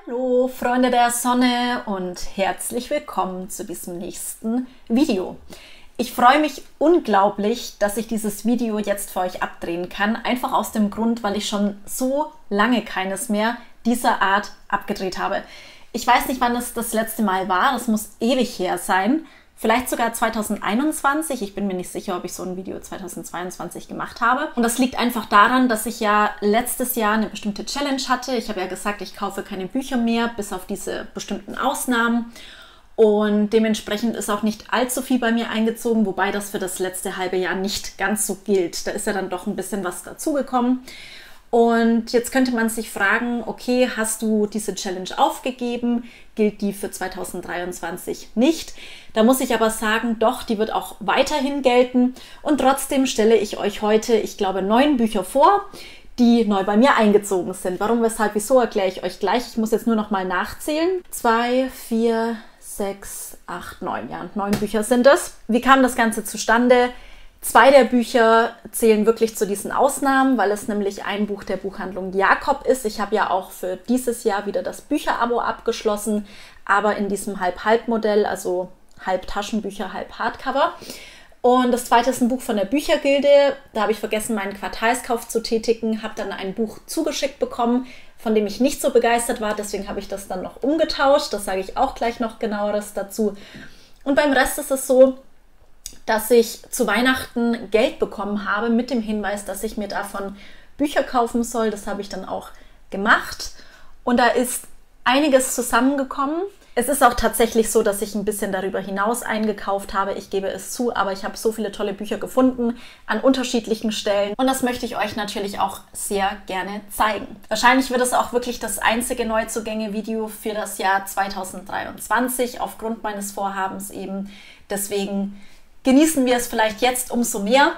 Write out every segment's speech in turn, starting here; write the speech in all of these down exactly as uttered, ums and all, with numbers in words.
Hallo Freunde der Sonne und herzlich willkommen zu diesem nächsten Video. Ich freue mich unglaublich, dass ich dieses Video jetzt für euch abdrehen kann, einfach aus dem Grund, weil ich schon so lange keines mehr dieser Art abgedreht habe. Ich weiß nicht, wann es das letzte Mal war, das muss ewig her sein. Vielleicht sogar zweitausendeinundzwanzig. Ich bin mir nicht sicher, ob ich so ein Video zweitausendzweiundzwanzig gemacht habe. Und das liegt einfach daran, dass ich ja letztes Jahr eine bestimmte Challenge hatte. Ich habe ja gesagt, ich kaufe keine Bücher mehr, bis auf diese bestimmten Ausnahmen. Und dementsprechend ist auch nicht allzu viel bei mir eingezogen, wobei das für das letzte halbe Jahr nicht ganz so gilt. Da ist ja dann doch ein bisschen was dazugekommen. Und jetzt könnte man sich fragen, okay, hast du diese Challenge aufgegeben? Gilt die für zweitausenddreiundzwanzig nicht? Da muss ich aber sagen, doch, die wird auch weiterhin gelten. Und trotzdem stelle ich euch heute, ich glaube, neun Bücher vor, die neu bei mir eingezogen sind. Warum, weshalb, wieso, erkläre ich euch gleich. Ich muss jetzt nur noch mal nachzählen. Zwei, vier, sechs, acht, neun. Ja, neun Bücher sind es. Wie kam das Ganze zustande? Zwei der Bücher zählen wirklich zu diesen Ausnahmen, weil es nämlich ein Buch der Buchhandlung Jakob ist. Ich habe ja auch für dieses Jahr wieder das Bücherabo abgeschlossen, aber in diesem Halb-Halb-Modell, also halb Taschenbücher, halb Hardcover. Und das zweite ist ein Buch von der Büchergilde. Da habe ich vergessen, meinen Quartalskauf zu tätigen, habe dann ein Buch zugeschickt bekommen, von dem ich nicht so begeistert war. Deswegen habe ich das dann noch umgetauscht. Das sage ich auch gleich noch genaueres dazu. Und beim Rest ist es so, dass ich zu Weihnachten Geld bekommen habe mit dem Hinweis, dass ich mir davon Bücher kaufen soll. Das habe ich dann auch gemacht und da ist einiges zusammengekommen. Es ist auch tatsächlich so, dass ich ein bisschen darüber hinaus eingekauft habe. Ich gebe es zu, aber ich habe so viele tolle Bücher gefunden an unterschiedlichen Stellen und das möchte ich euch natürlich auch sehr gerne zeigen. Wahrscheinlich wird es auch wirklich das einzige Neuzugänge-Video für das Jahr zweitausenddreiundzwanzig aufgrund meines Vorhabens eben. Deswegen genießen wir es vielleicht jetzt umso mehr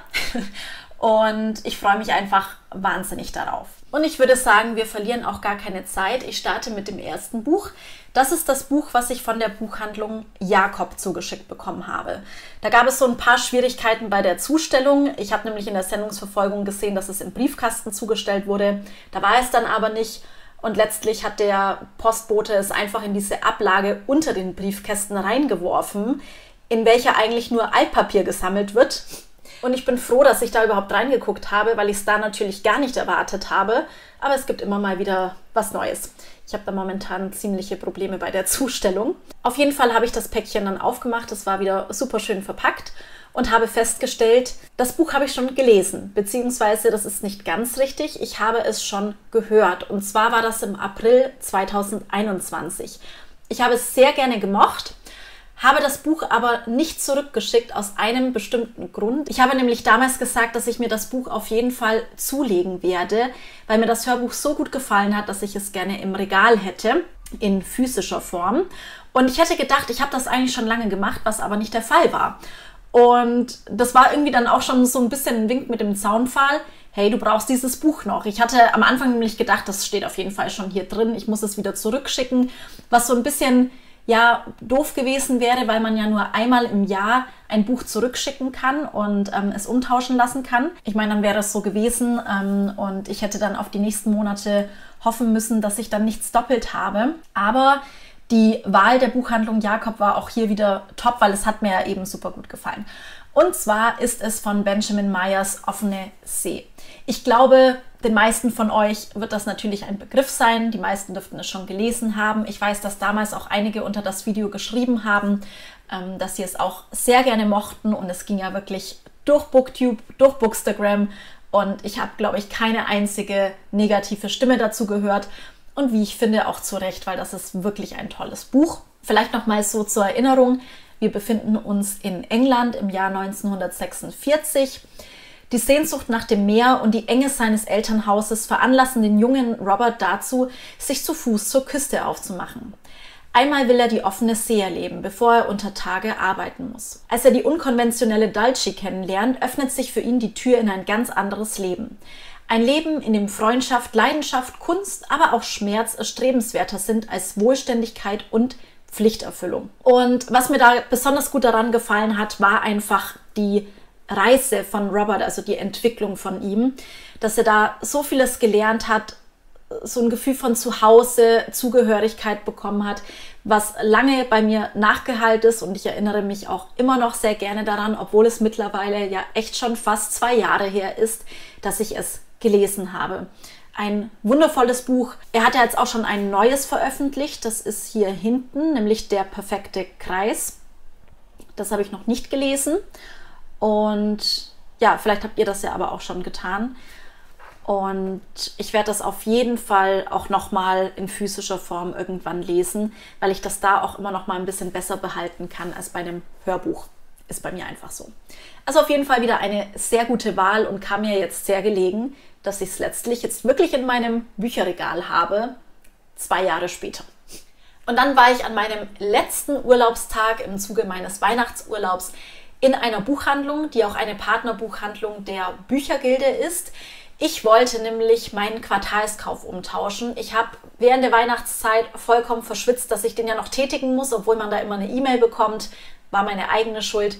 und ich freue mich einfach wahnsinnig darauf. Und ich würde sagen, wir verlieren auch gar keine Zeit. Ich starte mit dem ersten Buch. Das ist das Buch, was ich von der Buchhandlung Jakob zugeschickt bekommen habe. Da gab es so ein paar Schwierigkeiten bei der Zustellung. Ich habe nämlich in der Sendungsverfolgung gesehen, dass es im Briefkasten zugestellt wurde. Da war es dann aber nicht. Und letztlich hat der Postbote es einfach in diese Ablage unter den Briefkästen reingeworfen, in welcher eigentlich nur Altpapier gesammelt wird. Und ich bin froh, dass ich da überhaupt reingeguckt habe, weil ich es da natürlich gar nicht erwartet habe. Aber es gibt immer mal wieder was Neues. Ich habe da momentan ziemliche Probleme bei der Zustellung. Auf jeden Fall habe ich das Päckchen dann aufgemacht. Es war wieder super schön verpackt und habe festgestellt, das Buch habe ich schon gelesen. Beziehungsweise, das ist nicht ganz richtig, ich habe es schon gehört. Und zwar war das im April zweitausendeinundzwanzig. Ich habe es sehr gerne gemocht. Habe das Buch aber nicht zurückgeschickt aus einem bestimmten Grund. Ich habe nämlich damals gesagt, dass ich mir das Buch auf jeden Fall zulegen werde, weil mir das Hörbuch so gut gefallen hat, dass ich es gerne im Regal hätte, in physischer Form. Und ich hätte gedacht, ich habe das eigentlich schon lange gemacht, was aber nicht der Fall war. Und das war irgendwie dann auch schon so ein bisschen ein Wink mit dem Zaunpfahl. Hey, du brauchst dieses Buch noch. Ich hatte am Anfang nämlich gedacht, das steht auf jeden Fall schon hier drin. Ich muss es wieder zurückschicken, was so ein bisschen ja doof gewesen wäre, weil man ja nur einmal im Jahr ein Buch zurückschicken kann und ähm, es umtauschen lassen kann. Ich meine, dann wäre es so gewesen ähm, und ich hätte dann auf die nächsten Monate hoffen müssen, dass ich dann nichts doppelt habe. Aber die Wahl der Buchhandlung Jakob war auch hier wieder top, weil es hat mir ja eben super gut gefallen. Und zwar ist es von Benjamin Meyers Offene See. Ich glaube, den meisten von euch wird das natürlich ein Begriff sein. Die meisten dürften es schon gelesen haben. Ich weiß, dass damals auch einige unter das Video geschrieben haben, ähm, dass sie es auch sehr gerne mochten. Und es ging ja wirklich durch Booktube, durch Bookstagram. Und ich habe, glaube ich, keine einzige negative Stimme dazu gehört. Und wie ich finde, auch zu Recht, weil das ist wirklich ein tolles Buch. Vielleicht noch mal so zur Erinnerung. Wir befinden uns in England im Jahr neunzehnhundertsechsundvierzig. Die Sehnsucht nach dem Meer und die Enge seines Elternhauses veranlassen den jungen Robert dazu, sich zu Fuß zur Küste aufzumachen. Einmal will er die offene See erleben, bevor er unter Tage arbeiten muss. Als er die unkonventionelle Dulcie kennenlernt, öffnet sich für ihn die Tür in ein ganz anderes Leben. Ein Leben, in dem Freundschaft, Leidenschaft, Kunst, aber auch Schmerz erstrebenswerter sind als Wohlständigkeit und Pflichterfüllung. Und was mir da besonders gut daran gefallen hat, war einfach die Reise von Robert, also die Entwicklung von ihm, dass er da so vieles gelernt hat, so ein Gefühl von Zuhause, Zugehörigkeit bekommen hat, was lange bei mir nachgehalten ist, und ich erinnere mich auch immer noch sehr gerne daran, obwohl es mittlerweile ja echt schon fast zwei Jahre her ist, dass ich es gelesen habe. Ein wundervolles Buch. Er hat ja jetzt auch schon ein neues veröffentlicht, das ist hier hinten, nämlich Der perfekte Kreis. Das habe ich noch nicht gelesen und ja, vielleicht habt ihr das ja aber auch schon getan. Und ich werde das auf jeden Fall auch nochmal in physischer Form irgendwann lesen, weil ich das da auch immer noch mal ein bisschen besser behalten kann als bei einem Hörbuch. Ist bei mir einfach so. Also auf jeden Fall wieder eine sehr gute Wahl und kam mir jetzt sehr gelegen, dass ich es letztlich jetzt wirklich in meinem Bücherregal habe, zwei Jahre später. Und dann war ich an meinem letzten Urlaubstag im Zuge meines Weihnachtsurlaubs in einer Buchhandlung, die auch eine Partnerbuchhandlung der Büchergilde ist. Ich wollte nämlich meinen Quartalskauf umtauschen. Ich habe während der Weihnachtszeit vollkommen verschwitzt, dass ich den ja noch tätigen muss, obwohl man da immer eine E-Mail bekommt. War meine eigene Schuld.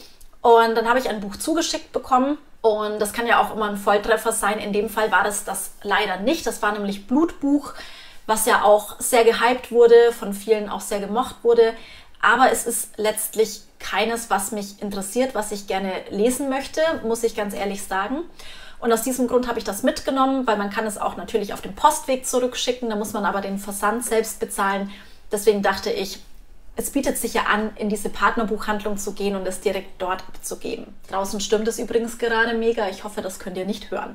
Und dann habe ich ein Buch zugeschickt bekommen. Und das kann ja auch immer ein Volltreffer sein. In dem Fall war das das leider nicht. Das war nämlich Blutbuch, was ja auch sehr gehypt wurde, von vielen auch sehr gemocht wurde. Aber es ist letztlich keines, was mich interessiert, was ich gerne lesen möchte, muss ich ganz ehrlich sagen. Und aus diesem Grund habe ich das mitgenommen, weil man kann es auch natürlich auf dem Postweg zurückschicken, da muss man aber den Versand selbst bezahlen. Deswegen dachte ich, es bietet sich ja an, in diese Partnerbuchhandlung zu gehen und es direkt dort abzugeben. Draußen stürmt es übrigens gerade mega, ich hoffe, das könnt ihr nicht hören.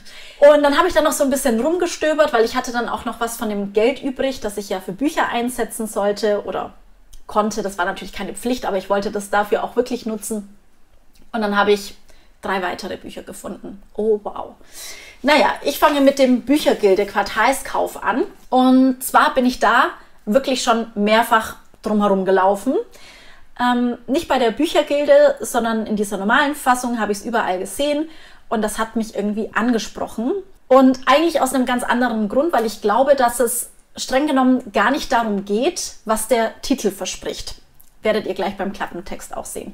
Und dann habe ich dann noch so ein bisschen rumgestöbert, weil ich hatte dann auch noch was von dem Geld übrig, das ich ja für Bücher einsetzen sollte oder konnte. Das war natürlich keine Pflicht, aber ich wollte das dafür auch wirklich nutzen. Und dann habe ich drei weitere Bücher gefunden. Oh, wow. Naja, ich fange mit dem Büchergilde Quartalskauf an. Und zwar bin ich da wirklich schon mehrfach drumherum gelaufen. Ähm, nicht bei der Büchergilde, sondern in dieser normalen Fassung habe ich es überall gesehen. Und das hat mich irgendwie angesprochen. Und eigentlich aus einem ganz anderen Grund, weil ich glaube, dass es streng genommen gar nicht darum geht, was der Titel verspricht. Werdet ihr gleich beim Klappentext auch sehen.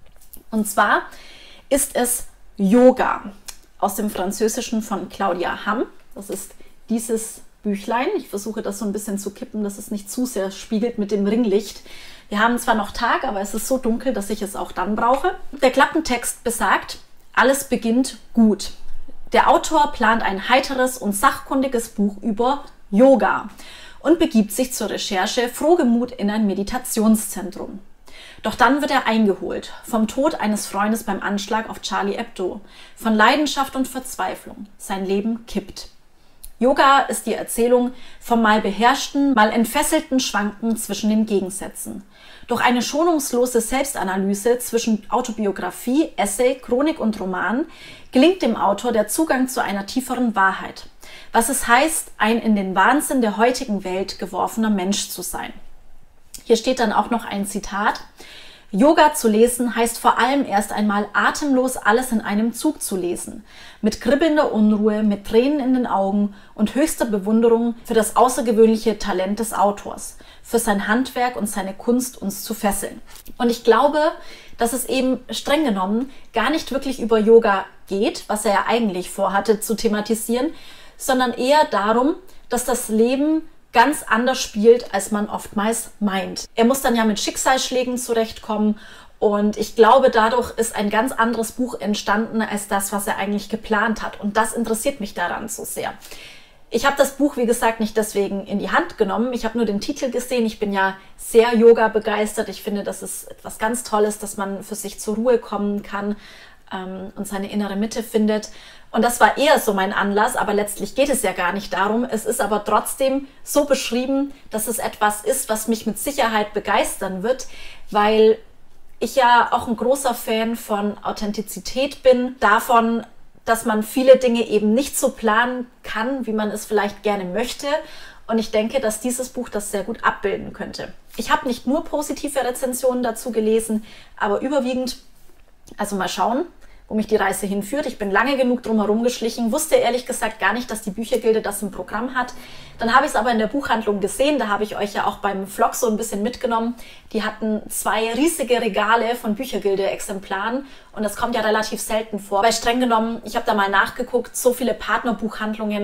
Und zwar ist es Yoga aus dem Französischen von Claudia Hamm. Das ist dieses Büchlein. Ich versuche das so ein bisschen zu kippen, dass es nicht zu sehr spiegelt mit dem Ringlicht. Wir haben zwar noch Tag, aber es ist so dunkel, dass ich es auch dann brauche. Der Klappentext besagt, alles beginnt gut. Der Autor plant ein heiteres und sachkundiges Buch über Yoga und begibt sich zur Recherche frohgemut in ein Meditationszentrum. Doch dann wird er eingeholt vom Tod eines Freundes beim Anschlag auf Charlie Hebdo, von Leidenschaft und Verzweiflung. Sein Leben kippt. Yoga ist die Erzählung vom mal beherrschten, mal entfesselten Schwanken zwischen den Gegensätzen. Durch eine schonungslose Selbstanalyse zwischen Autobiografie, Essay, Chronik und Roman gelingt dem Autor der Zugang zu einer tieferen Wahrheit. Was es heißt, ein in den Wahnsinn der heutigen Welt geworfener Mensch zu sein. Hier steht dann auch noch ein Zitat. Yoga zu lesen heißt vor allem erst einmal atemlos alles in einem Zug zu lesen. Mit kribbelnder Unruhe, mit Tränen in den Augen und höchster Bewunderung für das außergewöhnliche Talent des Autors, für sein Handwerk und seine Kunst, uns zu fesseln. Und ich glaube, dass es eben streng genommen gar nicht wirklich über Yoga geht, was er ja eigentlich vorhatte zu thematisieren, sondern eher darum, dass das Leben ganz anders spielt, als man oftmals meint. Er muss dann ja mit Schicksalsschlägen zurechtkommen und ich glaube, dadurch ist ein ganz anderes Buch entstanden, als das, was er eigentlich geplant hat. Und das interessiert mich daran so sehr. Ich habe das Buch, wie gesagt, nicht deswegen in die Hand genommen. Ich habe nur den Titel gesehen. Ich bin ja sehr Yoga begeistert. Ich finde, das ist etwas ganz Tolles, dass man für sich zur Ruhe kommen kann ähm, und seine innere Mitte findet. Und das war eher so mein Anlass, aber letztlich geht es ja gar nicht darum. Es ist aber trotzdem so beschrieben, dass es etwas ist, was mich mit Sicherheit begeistern wird, weil ich ja auch ein großer Fan von Authentizität bin, davon, dass man viele Dinge eben nicht so planen kann, wie man es vielleicht gerne möchte. Und ich denke, dass dieses Buch das sehr gut abbilden könnte. Ich habe nicht nur positive Rezensionen dazu gelesen, aber überwiegend, also mal schauen, wo mich die Reise hinführt. Ich bin lange genug drum herum geschlichen, wusste ehrlich gesagt gar nicht, dass die Büchergilde das im Programm hat. Dann habe ich es aber in der Buchhandlung gesehen, da habe ich euch ja auch beim Vlog so ein bisschen mitgenommen. Die hatten zwei riesige Regale von Büchergilde-Exemplaren und das kommt ja relativ selten vor. Weil streng genommen, ich habe da mal nachgeguckt, so viele Partnerbuchhandlungen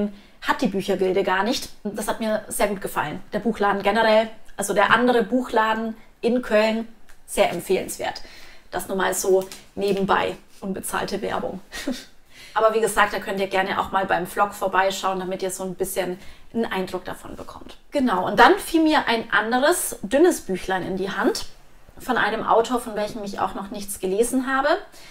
hat die Büchergilde gar nicht. Das hat mir sehr gut gefallen. Der Buchladen generell, also der andere Buchladen in Köln, sehr empfehlenswert. Das nur mal so nebenbei, unbezahlte Werbung. Aber wie gesagt, da könnt ihr gerne auch mal beim Vlog vorbeischauen, damit ihr so ein bisschen einen Eindruck davon bekommt. Genau, und dann fiel mir ein anderes, dünnes Büchlein in die Hand von einem Autor, von welchem ich auch noch nichts gelesen habe.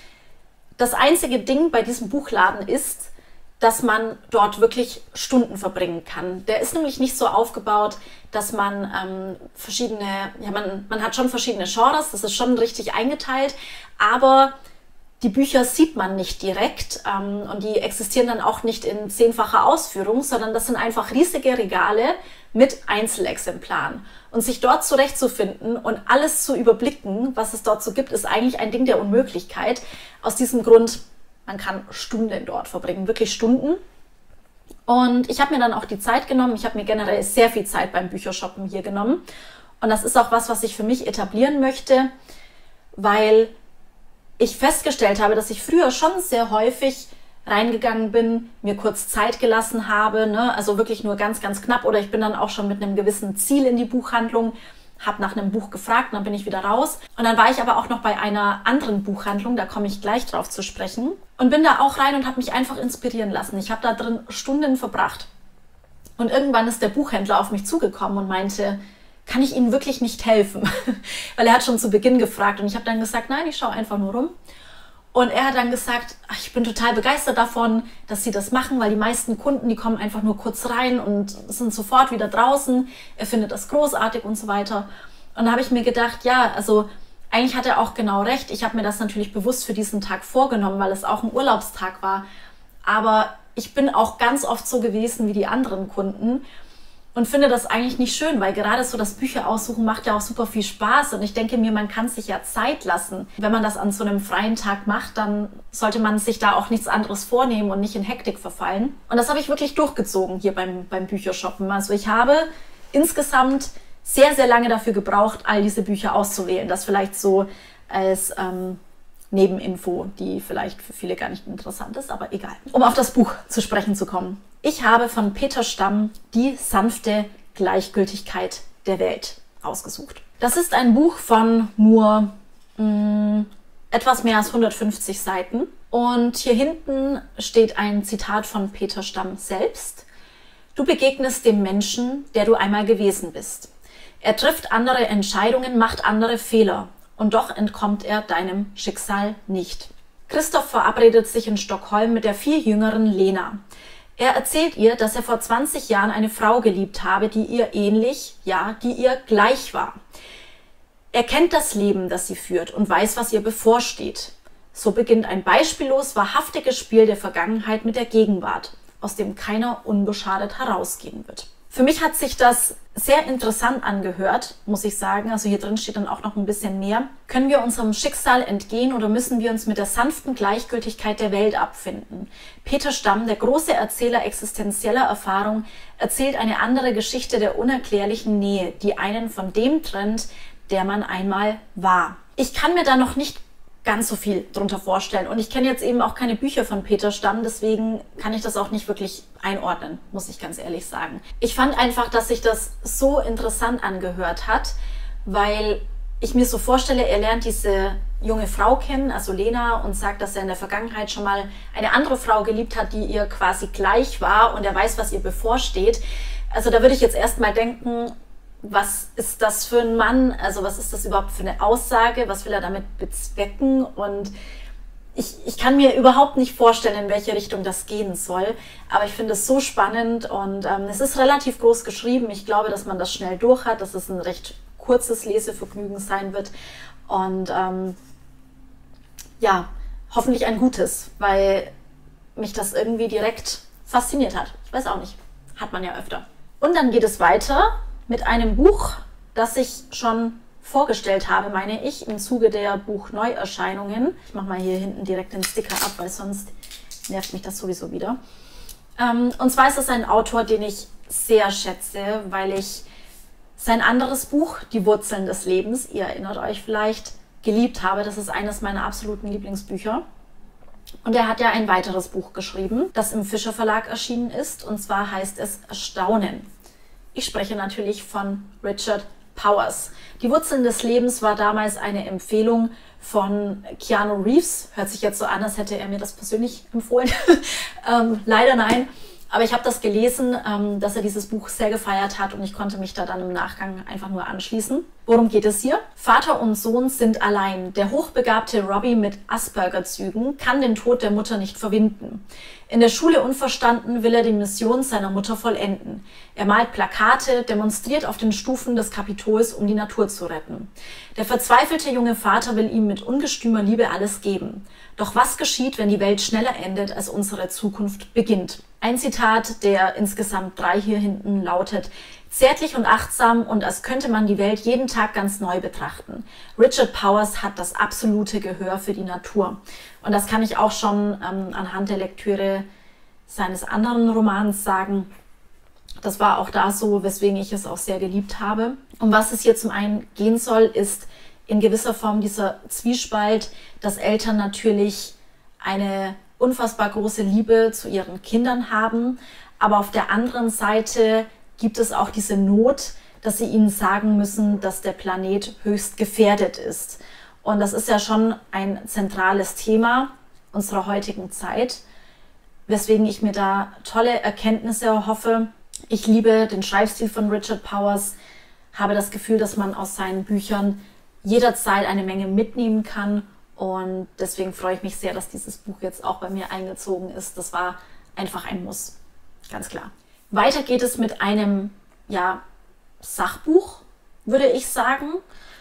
Das einzige Ding bei diesem Buchladen ist, dass man dort wirklich Stunden verbringen kann. Der ist nämlich nicht so aufgebaut, dass man ähm, verschiedene, ja man, man hat schon verschiedene Genres, das ist schon richtig eingeteilt, aber die Bücher sieht man nicht direkt ähm, und die existieren dann auch nicht in zehnfacher Ausführung, sondern das sind einfach riesige Regale mit Einzelexemplaren. Und sich dort zurechtzufinden und alles zu überblicken, was es dort so gibt, ist eigentlich ein Ding der Unmöglichkeit. Aus diesem Grund, man kann Stunden dort verbringen, wirklich Stunden. Und ich habe mir dann auch die Zeit genommen. Ich habe mir generell sehr viel Zeit beim Büchershoppen hier genommen. Und das ist auch was, was ich für mich etablieren möchte, weil ich festgestellt habe, dass ich früher schon sehr häufig reingegangen bin, mir kurz Zeit gelassen habe, ne? Also wirklich nur ganz, ganz knapp, oder ich bin dann auch schon mit einem gewissen Ziel in die Buchhandlung, habe nach einem Buch gefragt und dann bin ich wieder raus. Und dann war ich aber auch noch bei einer anderen Buchhandlung, da komme ich gleich drauf zu sprechen, und bin da auch rein und habe mich einfach inspirieren lassen. Ich habe da drin Stunden verbracht. Und irgendwann ist der Buchhändler auf mich zugekommen und meinte, kann ich Ihnen wirklich nicht helfen? Weil er hat schon zu Beginn gefragt und ich habe dann gesagt, nein, ich schaue einfach nur rum. Und er hat dann gesagt, ach, ich bin total begeistert davon, dass Sie das machen, weil die meisten Kunden, die kommen einfach nur kurz rein und sind sofort wieder draußen. Er findet das großartig und so weiter. Und da habe ich mir gedacht, ja, also eigentlich hat er auch genau recht. Ich habe mir das natürlich bewusst für diesen Tag vorgenommen, weil es auch ein Urlaubstag war. Aber ich bin auch ganz oft so gewesen wie die anderen Kunden und finde das eigentlich nicht schön, weil gerade so das Bücher aussuchen macht ja auch super viel Spaß. Und ich denke mir, man kann sich ja Zeit lassen. Wenn man das an so einem freien Tag macht, dann sollte man sich da auch nichts anderes vornehmen und nicht in Hektik verfallen. Und das habe ich wirklich durchgezogen hier beim, beim Büchershoppen. Also ich habe insgesamt sehr, sehr lange dafür gebraucht, all diese Bücher auszuwählen. Das vielleicht so als ähm, Nebeninfo, die vielleicht für viele gar nicht interessant ist, aber egal. Um auf das Buch zu sprechen zu kommen. Ich habe von Peter Stamm Die sanfte Gleichgültigkeit der Welt ausgesucht. Das ist ein Buch von nur mh, etwas mehr als hundertfünfzig Seiten. Und hier hinten steht ein Zitat von Peter Stamm selbst. Du begegnest dem Menschen, der du einmal gewesen bist. Er trifft andere Entscheidungen, macht andere Fehler. Und doch entkommt er deinem Schicksal nicht. Christoph verabredet sich in Stockholm mit der viel jüngeren Lena. Er erzählt ihr, dass er vor zwanzig Jahren eine Frau geliebt habe, die ihr ähnlich, ja, die ihr gleich war. Er kennt das Leben, das sie führt und weiß, was ihr bevorsteht. So beginnt ein beispiellos wahrhaftiges Spiel der Vergangenheit mit der Gegenwart, aus dem keiner unbeschadet herausgehen wird. Für mich hat sich das sehr interessant angehört, muss ich sagen. Also hier drin steht dann auch noch ein bisschen mehr. Können wir unserem Schicksal entgehen oder müssen wir uns mit der sanften Gleichgültigkeit der Welt abfinden? Peter Stamm, der große Erzähler existenzieller Erfahrung, erzählt eine andere Geschichte der unerklärlichen Nähe, die einen von dem trennt, der man einmal war. Ich kann mir da noch nicht ganz so viel drunter vorstellen. Und ich kenne jetzt eben auch keine Bücher von Peter Stamm, deswegen kann ich das auch nicht wirklich einordnen, muss ich ganz ehrlich sagen. Ich fand einfach, dass sich das so interessant angehört hat, weil ich mir so vorstelle, er lernt diese junge Frau kennen, also Lena, und sagt, dass er in der Vergangenheit schon mal eine andere Frau geliebt hat, die ihr quasi gleich war, und er weiß, was ihr bevorsteht. Also da würde ich jetzt erstmal denken, was ist das für ein Mann? Also was ist das überhaupt für eine Aussage? Was will er damit bezwecken? Und ich, ich kann mir überhaupt nicht vorstellen, in welche Richtung das gehen soll. Aber ich finde es so spannend und ähm, es ist relativ groß geschrieben. Ich glaube, dass man das schnell durch hat, dass es ein recht kurzes Lesevergnügen sein wird. Und ähm, ja, hoffentlich ein gutes, weil mich das irgendwie direkt fasziniert hat. Ich weiß auch nicht. Hat man ja öfter. Und dann geht es weiter mit einem Buch, das ich schon vorgestellt habe, meine ich, im Zuge der Buchneuerscheinungen. Ich mache mal hier hinten direkt den Sticker ab, weil sonst nervt mich das sowieso wieder. Ähm, und zwar ist es ein Autor, den ich sehr schätze, weil ich sein anderes Buch, Die Wurzeln des Lebens, ihr erinnert euch vielleicht, geliebt habe. Das ist eines meiner absoluten Lieblingsbücher. Und er hat ja ein weiteres Buch geschrieben, das im Fischer Verlag erschienen ist. Und zwar heißt es Staunen. Ich spreche natürlich von Richard Powers. Die Wurzeln des Lebens war damals eine Empfehlung von Keanu Reeves. Hört sich jetzt so an, als hätte er mir das persönlich empfohlen. ähm, leider nein. Aber ich habe das gelesen, ähm, dass er dieses Buch sehr gefeiert hat und ich konnte mich da dann im Nachgang einfach nur anschließen. Worum geht es hier? Vater und Sohn sind allein. Der hochbegabte Robbie mit Asperger-Zügen kann den Tod der Mutter nicht verwinden. In der Schule unverstanden will er die Mission seiner Mutter vollenden. Er malt Plakate, demonstriert auf den Stufen des Kapitols, um die Natur zu retten. Der verzweifelte junge Vater will ihm mit ungestümer Liebe alles geben. Doch was geschieht, wenn die Welt schneller endet, als unsere Zukunft beginnt? Ein Zitat der insgesamt drei hier hinten lautet: Zärtlich und achtsam und als könnte man die Welt jeden Tag ganz neu betrachten. Richard Powers hat das absolute Gehör für die Natur. Und das kann ich auch schon ähm, anhand der Lektüre seines anderen Romans sagen. Das war auch da so, weswegen ich es auch sehr geliebt habe. Um was es hier zum einen gehen soll, ist in gewisser Form dieser Zwiespalt, dass Eltern natürlich eine unfassbar große Liebe zu ihren Kindern haben, aber auf der anderen Seite gibt es auch diese Not, dass sie ihnen sagen müssen, dass der Planet höchst gefährdet ist. Und das ist ja schon ein zentrales Thema unserer heutigen Zeit, weswegen ich mir da tolle Erkenntnisse erhoffe. Ich liebe den Schreibstil von Richard Powers, habe das Gefühl, dass man aus seinen Büchern jederzeit eine Menge mitnehmen kann. Und deswegen freue ich mich sehr, dass dieses Buch jetzt auch bei mir eingezogen ist. Das war einfach ein Muss, ganz klar. Weiter geht es mit einem ja, Sachbuch, würde ich sagen.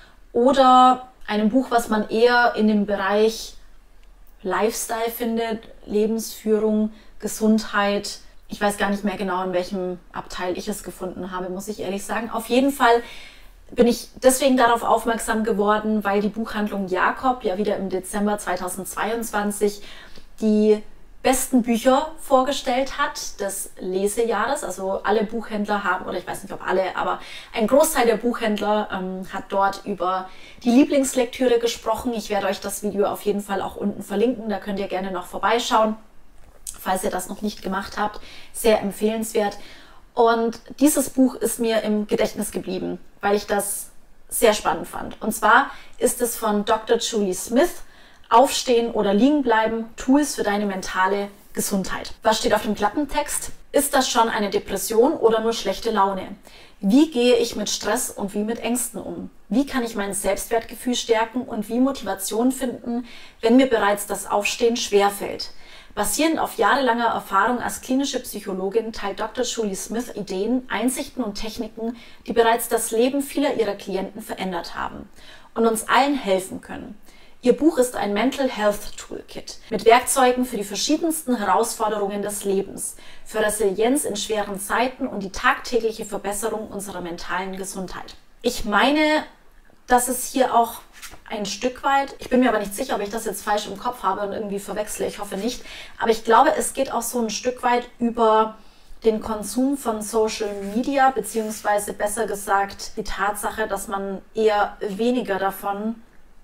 Oder einem Buch, was man eher in dem Bereich Lifestyle findet, Lebensführung, Gesundheit. Ich weiß gar nicht mehr genau, in welchem Abteil ich es gefunden habe, muss ich ehrlich sagen. Auf jeden Fall bin ich deswegen darauf aufmerksam geworden, weil die Buchhandlung Jakob ja wieder im Dezember zweitausendzweiundzwanzig die besten Bücher vorgestellt hat des Lesejahres. Also alle Buchhändler haben, oder ich weiß nicht ob alle, aber ein Großteil der Buchhändler ähm, hat dort über die Lieblingslektüre gesprochen. Ich werde euch das Video auf jeden Fall auch unten verlinken, da könnt ihr gerne noch vorbeischauen, falls ihr das noch nicht gemacht habt. Sehr empfehlenswert. Und dieses Buch ist mir im Gedächtnis geblieben, weil ich das sehr spannend fand. Und zwar ist es von Doktor Julie Smith, Aufstehen oder liegen bleiben, Tools für deine mentale Gesundheit. Was steht auf dem Klappentext? Ist das schon eine Depression oder nur schlechte Laune? Wie gehe ich mit Stress und wie mit Ängsten um? Wie kann ich mein Selbstwertgefühl stärken und wie Motivation finden, wenn mir bereits das Aufstehen schwerfällt? Basierend auf jahrelanger Erfahrung als klinische Psychologin teilt Doktor Julie Smith Ideen, Einsichten und Techniken, die bereits das Leben vieler ihrer Klienten verändert haben und uns allen helfen können. Ihr Buch ist ein Mental Health Toolkit mit Werkzeugen für die verschiedensten Herausforderungen des Lebens, für Resilienz in schweren Zeiten und die tagtägliche Verbesserung unserer mentalen Gesundheit. Ich meine, dass es hier auch ein Stück weit, ich bin mir aber nicht sicher, ob ich das jetzt falsch im Kopf habe und irgendwie verwechsle, ich hoffe nicht, aber ich glaube, es geht auch so ein Stück weit über den Konsum von Social Media, beziehungsweise besser gesagt die Tatsache, dass man eher weniger davon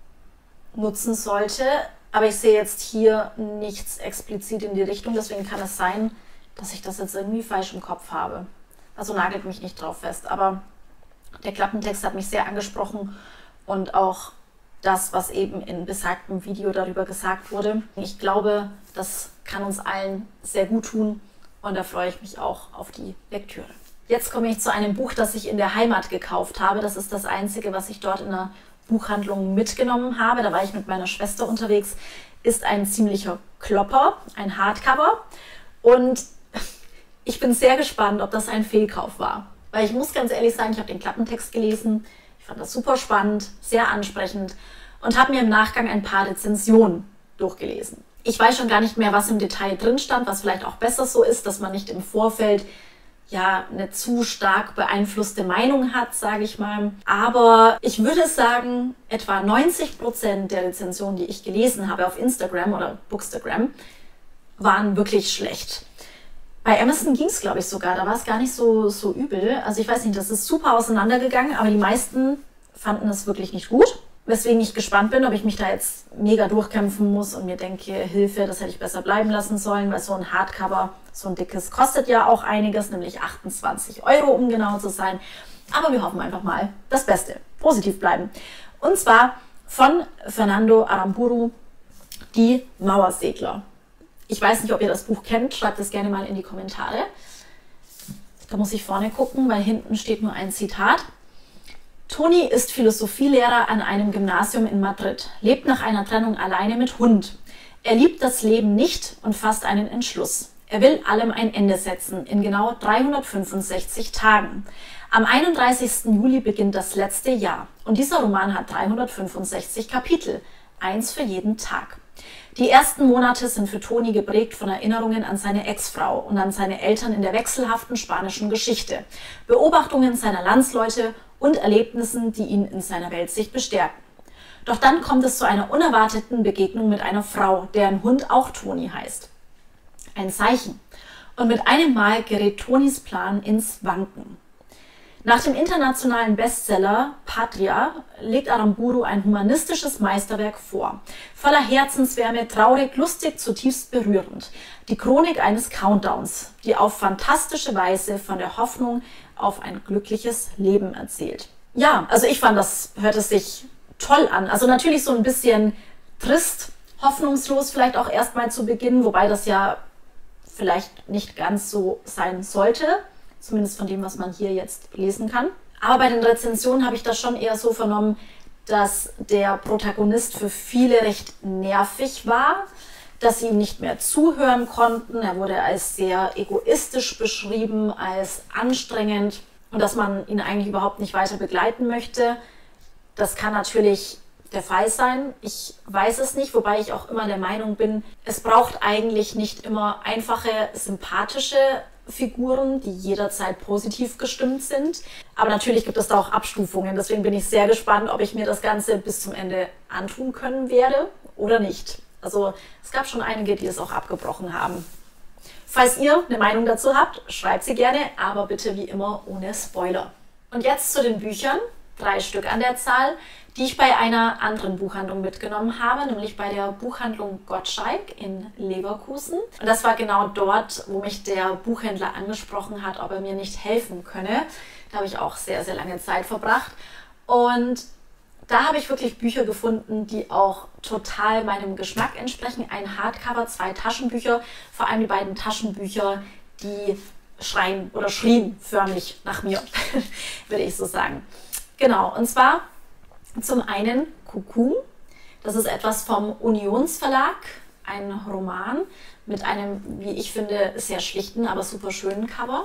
nutzen sollte. Aber ich sehe jetzt hier nichts explizit in die Richtung, deswegen kann es sein, dass ich das jetzt irgendwie falsch im Kopf habe. Also nagelt mich nicht drauf fest, aber der Klappentext hat mich sehr angesprochen und auch das, was eben in besagtem Video darüber gesagt wurde. Ich glaube, das kann uns allen sehr gut tun und da freue ich mich auch auf die Lektüre. Jetzt komme ich zu einem Buch, das ich in der Heimat gekauft habe. Das ist das einzige, was ich dort in der Buchhandlung mitgenommen habe. Da war ich mit meiner Schwester unterwegs. Ist ein ziemlicher Klopper, ein Hardcover. Und ich bin sehr gespannt, ob das ein Fehlkauf war. Weil ich muss ganz ehrlich sagen, ich habe den Klappentext gelesen. Ich fand das super spannend, sehr ansprechend und habe mir im Nachgang ein paar Rezensionen durchgelesen. Ich weiß schon gar nicht mehr, was im Detail drin stand, was vielleicht auch besser so ist, dass man nicht im Vorfeld ja eine zu stark beeinflusste Meinung hat, sage ich mal. Aber ich würde sagen, etwa neunzig Prozent der Rezensionen, die ich gelesen habe auf Instagram oder Bookstagram, waren wirklich schlecht. Bei Amazon ging es, glaube ich, sogar. Da war es gar nicht so, so übel. Also ich weiß nicht, das ist super auseinandergegangen, aber die meisten fanden es wirklich nicht gut. Weswegen ich gespannt bin, ob ich mich da jetzt mega durchkämpfen muss und mir denke, Hilfe, das hätte ich besser bleiben lassen sollen, weil so ein Hardcover, so ein dickes, kostet ja auch einiges, nämlich achtundzwanzig Euro, um genau zu sein. Aber wir hoffen einfach mal das Beste, positiv bleiben. Und zwar von Fernando Aramburu, Die Mauersegler. Ich weiß nicht, ob ihr das Buch kennt, schreibt es gerne mal in die Kommentare. Da muss ich vorne gucken, weil hinten steht nur ein Zitat. Toni ist Philosophielehrer an einem Gymnasium in Madrid, lebt nach einer Trennung alleine mit Hund. Er liebt das Leben nicht und fasst einen Entschluss. Er will allem ein Ende setzen, in genau dreihundertfünfundsechzig Tagen. Am einunddreißigsten Juli beginnt das letzte Jahr und dieser Roman hat dreihundertfünfundsechzig Kapitel, eins für jeden Tag. Die ersten Monate sind für Toni geprägt von Erinnerungen an seine Ex-Frau und an seine Eltern in der wechselhaften spanischen Geschichte, Beobachtungen seiner Landsleute und Erlebnissen, die ihn in seiner Weltsicht bestärken. Doch dann kommt es zu einer unerwarteten Begegnung mit einer Frau, deren Hund auch Toni heißt. Ein Zeichen. Und mit einem Mal gerät Tonis Plan ins Wanken. Nach dem internationalen Bestseller Patria legt Aramburu ein humanistisches Meisterwerk vor. Voller Herzenswärme, traurig, lustig, zutiefst berührend. Die Chronik eines Countdowns, die auf fantastische Weise von der Hoffnung auf ein glückliches Leben erzählt. Ja, also ich fand, das hörte sich toll an. Also natürlich so ein bisschen trist, hoffnungslos vielleicht auch erstmal zu Beginn, wobei das ja vielleicht nicht ganz so sein sollte. Zumindest von dem, was man hier jetzt lesen kann. Aber bei den Rezensionen habe ich das schon eher so vernommen, dass der Protagonist für viele recht nervig war, dass sie ihm nicht mehr zuhören konnten. Er wurde als sehr egoistisch beschrieben, als anstrengend und dass man ihn eigentlich überhaupt nicht weiter begleiten möchte. Das kann natürlich der Fall sein. Ich weiß es nicht, wobei ich auch immer der Meinung bin, es braucht eigentlich nicht immer einfache, sympathische Figuren, die jederzeit positiv gestimmt sind. Aber natürlich gibt es da auch Abstufungen. Deswegen bin ich sehr gespannt, ob ich mir das Ganze bis zum Ende antun können werde oder nicht. Also es gab schon einige, die es auch abgebrochen haben. Falls ihr eine Meinung dazu habt, schreibt sie gerne, aber bitte wie immer ohne Spoiler. Und jetzt zu den Büchern, drei Stück an der Zahl, die ich bei einer anderen Buchhandlung mitgenommen habe, nämlich bei der Buchhandlung Gottschalk in Leverkusen. Und das war genau dort, wo mich der Buchhändler angesprochen hat, ob er mir nicht helfen könne. Da habe ich auch sehr, sehr lange Zeit verbracht. Und da habe ich wirklich Bücher gefunden, die auch total meinem Geschmack entsprechen. Ein Hardcover, zwei Taschenbücher, vor allem die beiden Taschenbücher, die schreien oder schrien förmlich nach mir, würde ich so sagen. Genau, und zwar zum einen Kukum, das ist etwas vom Unionsverlag, ein Roman mit einem, wie ich finde, sehr schlichten, aber super schönen Cover.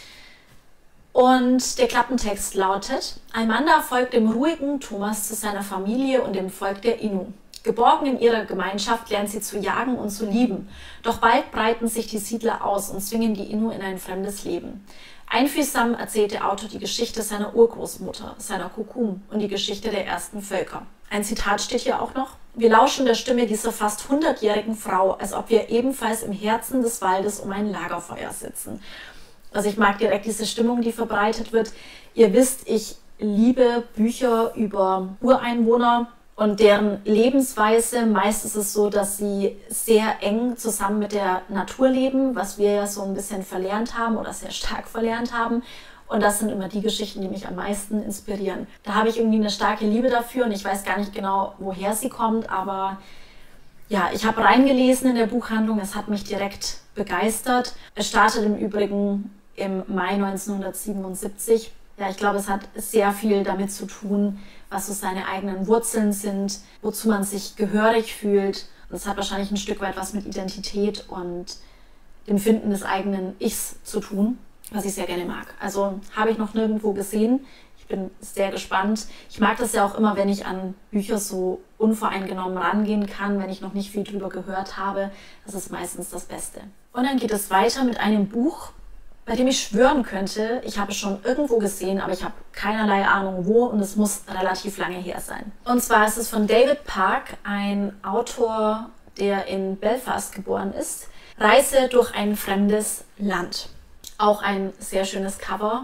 Und der Klappentext lautet: Amanda folgt dem ruhigen Thomas zu seiner Familie und dem Volk der Innu. Geborgen in ihrer Gemeinschaft lernt sie zu jagen und zu lieben. Doch bald breiten sich die Siedler aus und zwingen die Innu in ein fremdes Leben. Einfühlsam erzählt der Autor die Geschichte seiner Urgroßmutter, seiner Kukum und die Geschichte der ersten Völker. Ein Zitat steht hier auch noch. Wir lauschen der Stimme dieser fast hundertjährigen Frau, als ob wir ebenfalls im Herzen des Waldes um ein Lagerfeuer sitzen. Also ich mag direkt diese Stimmung, die verbreitet wird. Ihr wisst, ich liebe Bücher über Ureinwohner und deren Lebensweise. Meist ist es so, dass sie sehr eng zusammen mit der Natur leben, was wir ja so ein bisschen verlernt haben oder sehr stark verlernt haben. Und das sind immer die Geschichten, die mich am meisten inspirieren. Da habe ich irgendwie eine starke Liebe dafür und ich weiß gar nicht genau, woher sie kommt, aber ja, ich habe reingelesen in der Buchhandlung, es hat mich direkt begeistert. Es startet im Übrigen im Mai neunzehnhundertsiebenundsiebzig. Ja, ich glaube, es hat sehr viel damit zu tun, was so seine eigenen Wurzeln sind, wozu man sich gehörig fühlt. Und es hat wahrscheinlich ein Stück weit was mit Identität und dem Finden des eigenen Ichs zu tun, was ich sehr gerne mag. Also habe ich noch nirgendwo gesehen. Ich bin sehr gespannt. Ich mag das ja auch immer, wenn ich an Bücher so unvoreingenommen rangehen kann, wenn ich noch nicht viel drüber gehört habe. Das ist meistens das Beste. Und dann geht es weiter mit einem Buch, bei dem ich schwören könnte, ich habe es schon irgendwo gesehen, aber ich habe keinerlei Ahnung wo und es muss relativ lange her sein. Und zwar ist es von David Park, ein Autor, der in Belfast geboren ist. Reise durch ein fremdes Land. Auch ein sehr schönes Cover.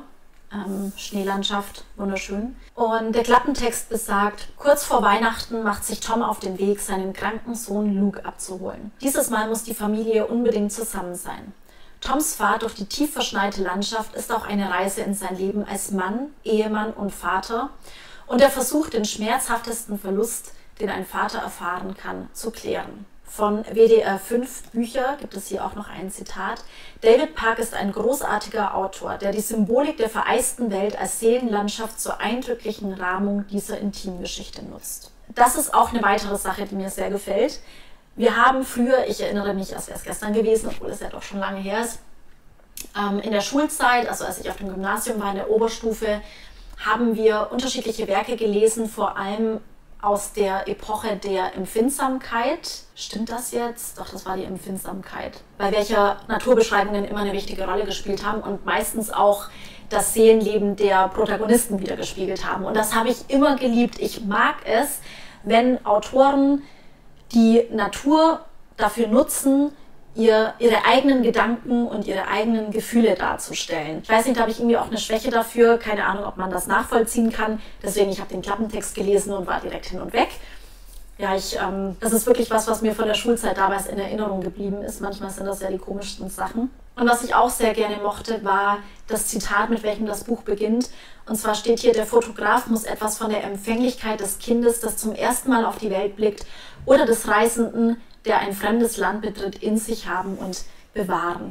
ähm, Schneelandschaft, wunderschön. Und der Klappentext besagt, kurz vor Weihnachten macht sich Tom auf den Weg, seinen kranken Sohn Luke abzuholen. Dieses Mal muss die Familie unbedingt zusammen sein. Toms Fahrt durch die tief verschneite Landschaft ist auch eine Reise in sein Leben als Mann, Ehemann und Vater und der Versuch, den schmerzhaftesten Verlust, den ein Vater erfahren kann, zu klären. Von W D R fünf Bücher gibt es hier auch noch ein Zitat. David Park ist ein großartiger Autor, der die Symbolik der vereisten Welt als Seelenlandschaft zur eindrücklichen Rahmung dieser Intimgeschichte nutzt. Das ist auch eine weitere Sache, die mir sehr gefällt. Wir haben früher, ich erinnere mich, als wäre es gestern gewesen, obwohl es ja doch schon lange her ist, ähm, in der Schulzeit, also als ich auf dem Gymnasium war, in der Oberstufe, haben wir unterschiedliche Werke gelesen, vor allem aus der Epoche der Empfindsamkeit. Stimmt das jetzt? Doch, das war die Empfindsamkeit. Bei welcher Naturbeschreibungen immer eine wichtige Rolle gespielt haben und meistens auch das Seelenleben der Protagonisten wiedergespiegelt haben. Und das habe ich immer geliebt. Ich mag es, wenn Autoren die Natur dafür nutzen, ihr, ihre eigenen Gedanken und ihre eigenen Gefühle darzustellen. Ich weiß nicht, da habe ich irgendwie auch eine Schwäche dafür. Keine Ahnung, ob man das nachvollziehen kann. Deswegen, ich habe den Klappentext gelesen und war direkt hin und weg. Ja, ich, ähm, das ist wirklich was, was mir von der Schulzeit damals in Erinnerung geblieben ist. Manchmal sind das ja die komischsten Sachen. Und was ich auch sehr gerne mochte, war das Zitat, mit welchem das Buch beginnt. Und zwar steht hier, der Fotograf muss etwas von der Empfänglichkeit des Kindes, das zum ersten Mal auf die Welt blickt, oder des Reisenden, der ein fremdes Land betritt, in sich haben und bewahren.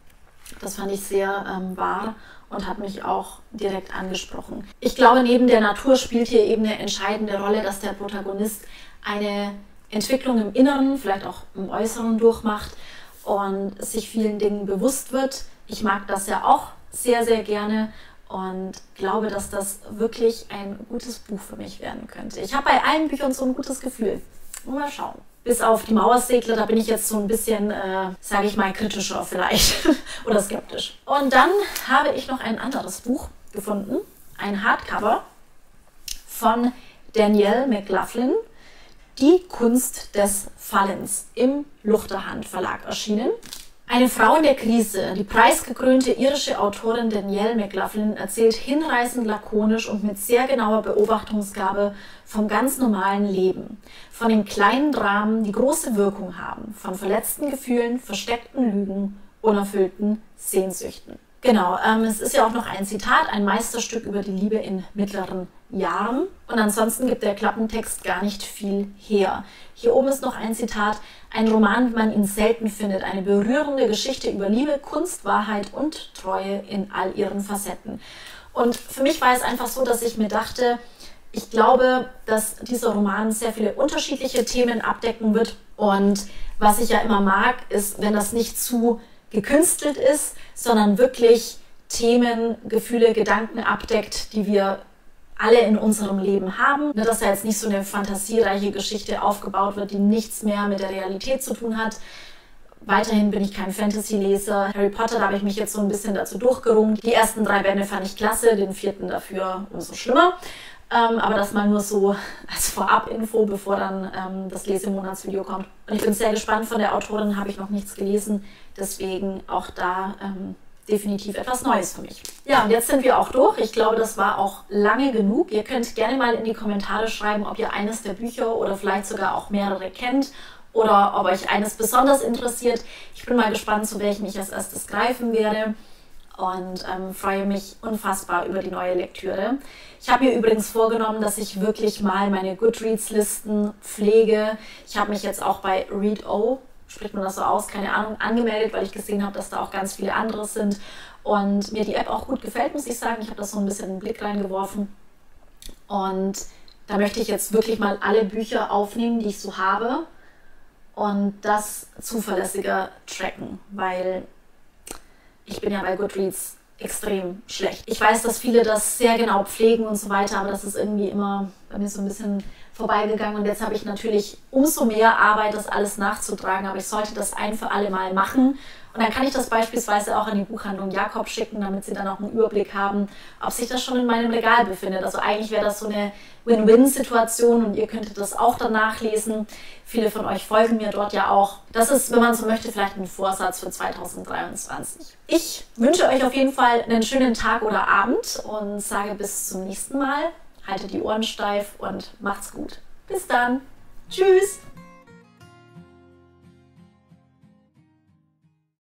Das fand ich sehr ähm, wahr und hat mich auch direkt angesprochen. Ich glaube, neben der Natur spielt hier eben eine entscheidende Rolle, dass der Protagonist eine Entwicklung im Inneren, vielleicht auch im Äußeren durchmacht und sich vielen Dingen bewusst wird. Ich mag das ja auch sehr, sehr gerne und glaube, dass das wirklich ein gutes Buch für mich werden könnte. Ich habe bei allen Büchern so ein gutes Gefühl. Mal schauen. Bis auf die Mauersegler, da bin ich jetzt so ein bisschen, äh, sage ich mal, kritischer vielleicht oder skeptisch. Und dann habe ich noch ein anderes Buch gefunden, ein Hardcover von Danielle McLaughlin, Die Kunst des Fallens, im Luchterhand Verlag erschienen. Eine Frau in der Krise, die preisgekrönte irische Autorin Danielle McLaughlin, erzählt hinreißend lakonisch und mit sehr genauer Beobachtungsgabe vom ganz normalen Leben, von den kleinen Dramen, die große Wirkung haben, von verletzten Gefühlen, versteckten Lügen, unerfüllten Sehnsüchten. Genau, ähm, es ist ja auch noch ein Zitat, ein Meisterstück über die Liebe in mittleren Jahren. Und ansonsten gibt der Klappentext gar nicht viel her. Hier oben ist noch ein Zitat, ein Roman, wie man ihn selten findet, eine berührende Geschichte über Liebe, Kunst, Wahrheit und Treue in all ihren Facetten. Und für mich war es einfach so, dass ich mir dachte, ich glaube, dass dieser Roman sehr viele unterschiedliche Themen abdecken wird. Und was ich ja immer mag, ist, wenn das nicht zu gekünstelt ist, sondern wirklich Themen, Gefühle, Gedanken abdeckt, die wir alle in unserem Leben haben. Dass da jetzt nicht so eine fantasiereiche Geschichte aufgebaut wird, die nichts mehr mit der Realität zu tun hat. Weiterhin bin ich kein Fantasy-Leser. Harry Potter, da habe ich mich jetzt so ein bisschen dazu durchgerungen. Die ersten drei Bände fand ich klasse, den vierten dafür umso schlimmer. Ähm, aber das mal nur so als Vorab-Info, bevor dann ähm, das Lesemonatsvideo kommt. Und ich bin sehr gespannt, von der Autorin habe ich noch nichts gelesen, deswegen auch da ähm, definitiv etwas Neues für mich. Ja, und jetzt sind wir auch durch. Ich glaube, das war auch lange genug. Ihr könnt gerne mal in die Kommentare schreiben, ob ihr eines der Bücher oder vielleicht sogar auch mehrere kennt oder ob euch eines besonders interessiert. Ich bin mal gespannt, zu welchem ich als erstes greifen werde. Und ähm, freue mich unfassbar über die neue Lektüre. Ich habe mir übrigens vorgenommen, dass ich wirklich mal meine Goodreads-Listen pflege. Ich habe mich jetzt auch bei Read-O, spricht man das so aus, keine Ahnung, angemeldet, weil ich gesehen habe, dass da auch ganz viele andere sind. Und mir die App auch gut gefällt, muss ich sagen. Ich habe da so ein bisschen einen Blick reingeworfen. Und da möchte ich jetzt wirklich mal alle Bücher aufnehmen, die ich so habe. Und das zuverlässiger tracken, weil ich bin ja bei Goodreads extrem schlecht. Ich weiß, dass viele das sehr genau pflegen und so weiter, aber das ist irgendwie immer bei mir so ein bisschen vorbeigegangen und jetzt habe ich natürlich umso mehr Arbeit, das alles nachzutragen, aber ich sollte das ein für alle Mal machen. Und dann kann ich das beispielsweise auch an die Buchhandlung Jakob schicken, damit sie dann auch einen Überblick haben, ob sich das schon in meinem Regal befindet. Also eigentlich wäre das so eine Win-Win-Situation und ihr könntet das auch dann nachlesen. Viele von euch folgen mir dort ja auch. Das ist, wenn man so möchte, vielleicht ein Vorsatz für zweitausenddreiundzwanzig. Ich wünsche euch auf jeden Fall einen schönen Tag oder Abend und sage bis zum nächsten Mal. Haltet die Ohren steif und macht's gut. Bis dann. Tschüss.